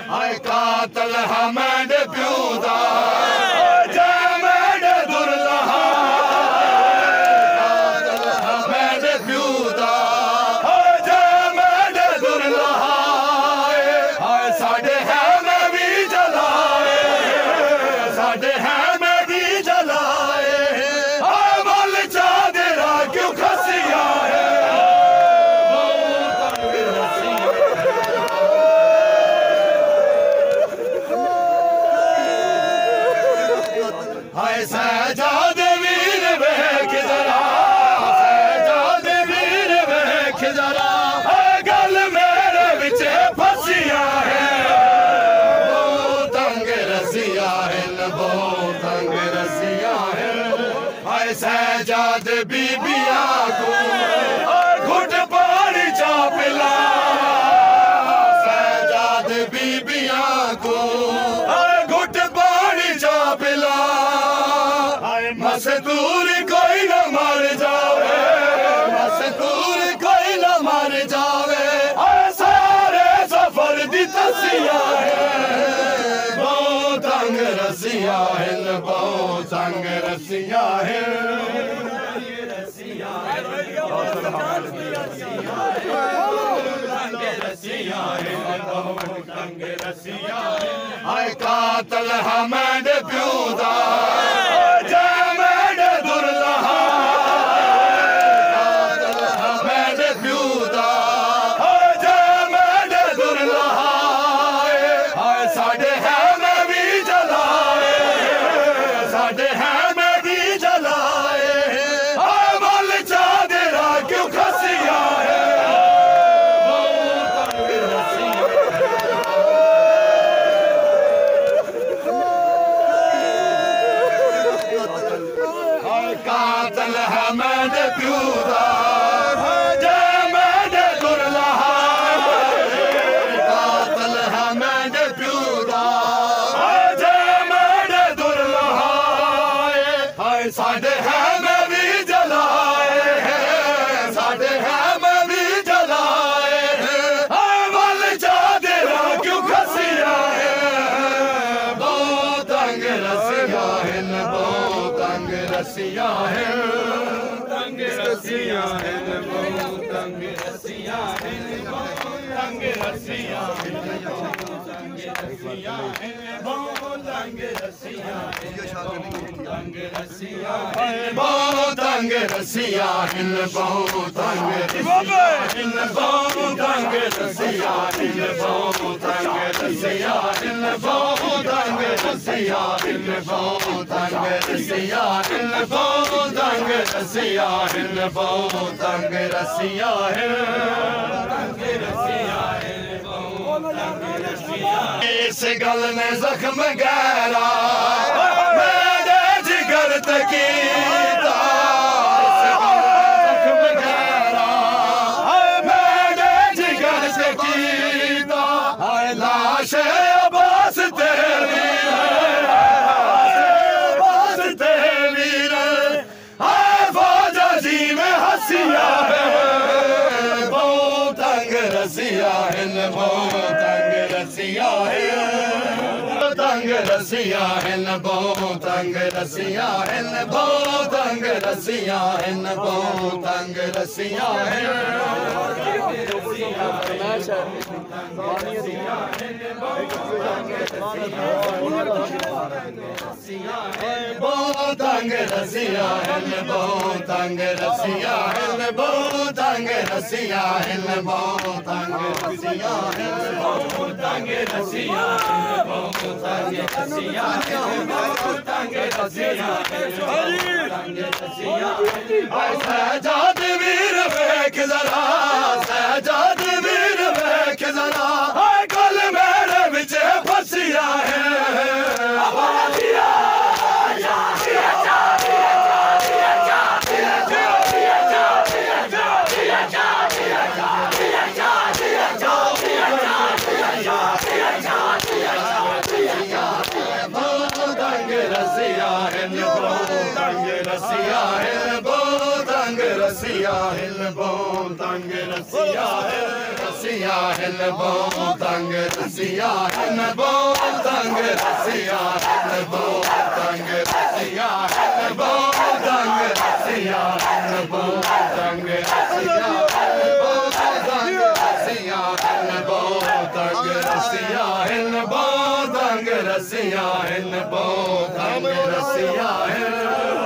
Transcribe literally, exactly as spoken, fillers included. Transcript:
हाय कातल हमें प्यूदा जमें दुर्लहा कातल हमें प्यूदा जमें दुर्लहा हाय साडे है मैं भी जलाए साडे है मैं भी जलाए हाय मल चादरा क्यों खसिया है हाय सहजाद वीर वेख जरा सहजाद वीर वेख जरा गल मेरे विच फसिया है बहुत तंग रसिया है बहुत तंग रसिया है हाय सहजाद बीबिया को घुट पानी चा पिला सहजाद बीबिया को घुट पानी चा पिला मजदूर कोई न मर जावे मजदूर कोई न मर जावे सारे सफर दी तसिया है बहुत तंग रसिया है बहुत तंग रसिया है हाय कातल हमें प्यूदा कातल हमें प्यूदा जमें दुर्लहा कातल हमें प्यूदा जमें दुर्लहा हाय साडे है मैं भी जलाए साडे है मैं भी जलाए हाय मल चादरा क्यों खसिया है बहुत तंग रसिया है बहुत तंग रसिया है तंग रसिया है बहुत तंग रसिया है तंग रसिया है तंग रसिया है बहुत तंग रसिया है तंग रसिया है बहुत तंग रसिया है बहुत तंग रसिया है बहुत तंग रसिया है बहुत तंग रसिया है बहुत तंग रसिया है बहुत तंग रसिया है बहुत तंग रसिया है बहुत तंग रसिया है तंग रसिया है बहुत तंग रसिया इस गल ने जख्म गहरा मेरे जिगर तकीता इस गल ने जख्म गहरा मेरे जिगर तकीता हाय लाश अब्बास तेरी रसिया है बहुत तंग रसिया है बहुत तंग रसिया है तंग रसिया है बहुत तंग रसिया है बहुत तंग रसिया है बहुत तंग रसिया है बहुत तंग रसिया है बहुत तंग रसिया है बहुत तंग रसिया है बहुत तंग रसिया है बहुत तंग रसिया है बहुत तंग रसिया है बहुत तंग रसिया है तंग रसिया है सहजाद वीर वेख जरा सहजाद वीर वेख जरा गल मेरे विच फसिया है रसिया है बहुत तंग रसिया है बहुत तंग रसिया है रसिया रसिया हिल बो तंग रसिया हिल बो तंग रसिया हिल बो तंग रसिया हिल बो तंग रसिया हिल बो तंग रसिया हिल बो तंग रसिया हिल बो तंग रसिया हिल बो तंग रसिया हिल बो तंग रसिया हिल